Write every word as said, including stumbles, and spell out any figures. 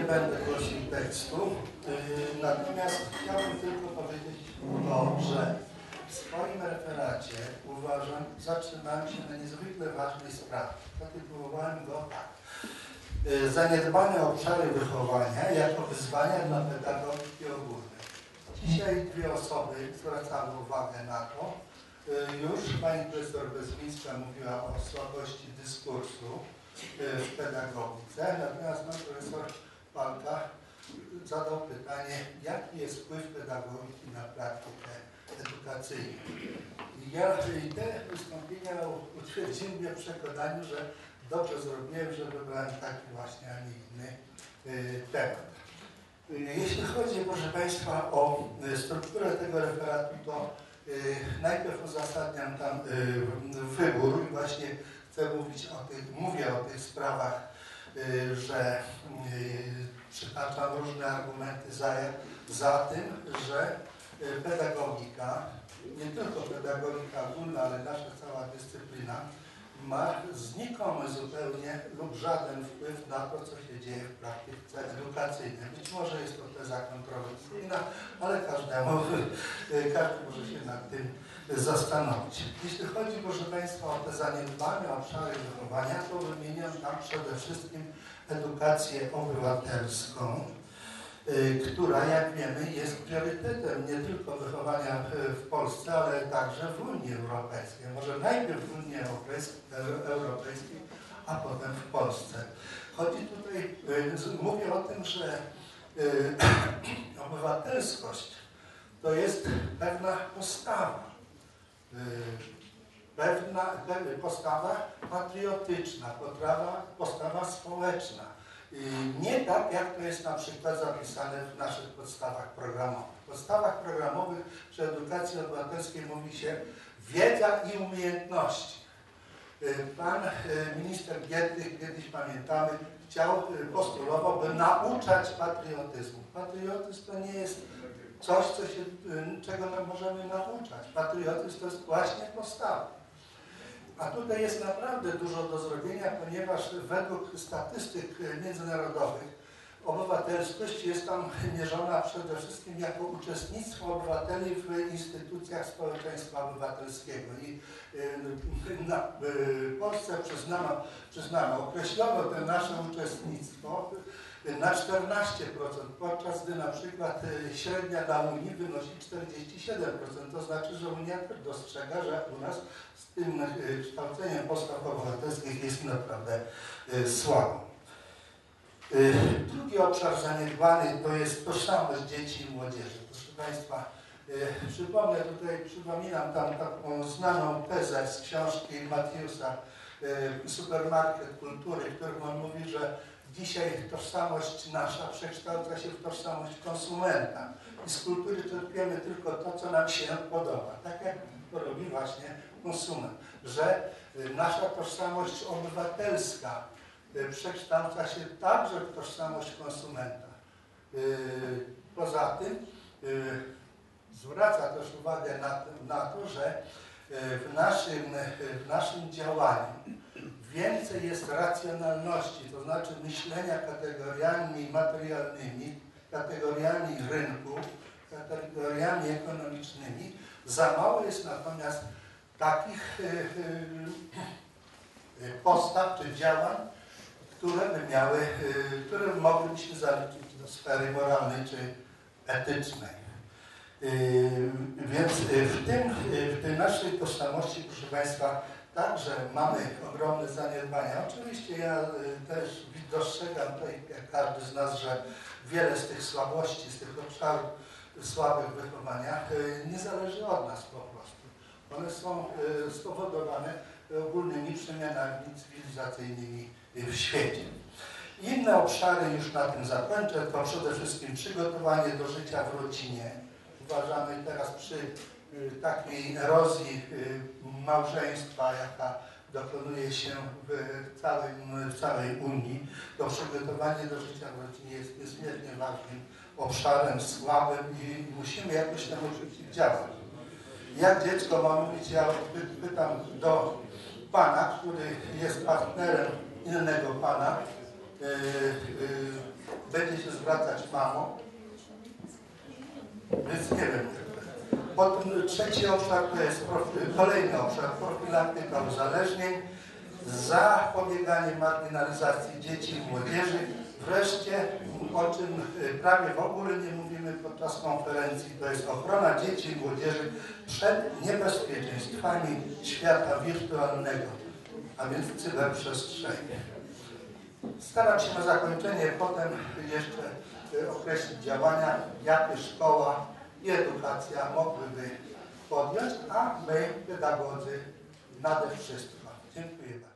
będę głosił tekstu, yy, natomiast chciałbym tylko powiedzieć to, że w swoim referacie uważam, zatrzymałem się na niezwykle ważnej sprawie. Zatytułowałem go tak. Yy, zaniedbane obszary wychowania jako wyzwania dla pedagogiki ogólnej. Dzisiaj dwie osoby zwracały uwagę na to. Yy, już pani profesor Bezwińska mówiła o słabości dyskursu w pedagogice, natomiast pan profesor Palka zadał pytanie, jaki jest wpływ pedagogiki na praktykę edukacyjną. I ja i te wystąpienia utwierdziły mnie w przekonaniu, że dobrze zrobiłem, że wybrałem taki właśnie, a nie inny y, temat. Y, jeśli chodzi, proszę Państwa, o y, strukturę tego referatu, to y, najpierw uzasadniam tam y, wybór i właśnie chcę mówić o tych, mówię o tych sprawach, y, że y, przytaczam różne argumenty za, za tym, że y, pedagogika, nie tylko pedagogika ogólna, ale nasza cała dyscyplina ma znikomy zupełnie lub żaden wpływ na to, co się dzieje w praktyce edukacyjnej. Być może jest to teza kontrowersyjna, ale każdemu, każdy może się nad tym zastanowić. Jeśli chodzi, proszę Państwa, o te zaniedbane obszary wychowania, to wymieniam tam przede wszystkim edukację obywatelską, która, jak wiemy, jest priorytetem nie tylko wychowania w Polsce, ale także w Unii Europejskiej. Może najpierw w Unii Europejskiej, a potem w Polsce. Chodzi tutaj, mówię o tym, że obywatelskość to jest pewna postawa, pewna postawa patriotyczna, postawa, postawa społeczna. Nie tak, jak to jest na przykład zapisane w naszych podstawach programowych. W podstawach programowych przy edukacji obywatelskiej mówi się wiedza i umiejętności. Pan minister Giedrych, kiedyś pamiętamy, chciał, postulował, by nauczać patriotyzmu. Patriotyzm to nie jest coś, co się, czego my możemy nauczać. Patriotyzm to jest właśnie postawa. A tutaj jest naprawdę dużo do zrobienia, ponieważ według statystyk międzynarodowych obywatelskość jest tam mierzona przede wszystkim jako uczestnictwo obywateli w instytucjach społeczeństwa obywatelskiego. I na, w Polsce przyznano, przyznano, określono to nasze uczestnictwo na czternaście procent, podczas gdy na przykład średnia dla Unii wynosi czterdzieści siedem procent. To znaczy, że Unia dostrzega, że u nas z tym kształceniem postaw obywatelskich jest naprawdę słabo. Drugi obszar zaniedbany to jest tożsamość dzieci i młodzieży. Proszę Państwa, przypomnę tutaj, przypominam tam taką znaną tezę z książki Matthewsa Supermarket Kultury, w którym on mówi, że dzisiaj tożsamość nasza przekształca się w tożsamość konsumenta. I z kultury czerpiemy tylko to, co nam się podoba. Tak jak to robi właśnie konsument. Że nasza tożsamość obywatelska przekształca się także w tożsamość konsumenta. Poza tym zwraca też uwagę na, na to, że w naszym, w naszym działaniu więcej jest racjonalności, to znaczy myślenia kategoriami materialnymi, kategoriami rynku, kategoriami ekonomicznymi. Za mało jest natomiast takich postaw czy działań, które by miały, które moglibyśmy zaliczyć do sfery moralnej czy etycznej. Więc w, tym, w tej naszej tożsamości, proszę Państwa, także mamy ogromne zaniedbania. Oczywiście ja też dostrzegam tutaj, jak każdy z nas, że wiele z tych słabości, z tych obszarów słabych w wychowaniach nie zależy od nas po prostu. One są spowodowane ogólnymi przemianami cywilizacyjnymi w świecie. Inne obszary, już na tym zakończę, to przede wszystkim przygotowanie do życia w rodzinie. Uważamy teraz przy takiej erozji małżeństwa, jaka dokonuje się w, całym, w całej Unii, to przygotowanie do życia w rodzinie jest niezmiernie ważnym obszarem, słabym i musimy jakoś temu przeciwdziałać. Jak dziecko ma mówić, ja pytam do pana, który jest partnerem innego pana, yy, będzie się zwracać mamą, więc nie wiem. Potem trzeci obszar to jest profi- kolejny obszar, profilaktyka uzależnień, zapobieganie marginalizacji dzieci i młodzieży. Wreszcie, o czym prawie w ogóle nie mówimy podczas konferencji, to jest ochrona dzieci i młodzieży przed niebezpieczeństwami świata wirtualnego, a więc cyberprzestrzeni. Staram się na zakończenie potem jeszcze określić działania, jakie szkoła i edukacja mogłyby podjąć, a my, pedagodzy, nade wszystko. Dziękuję bardzo.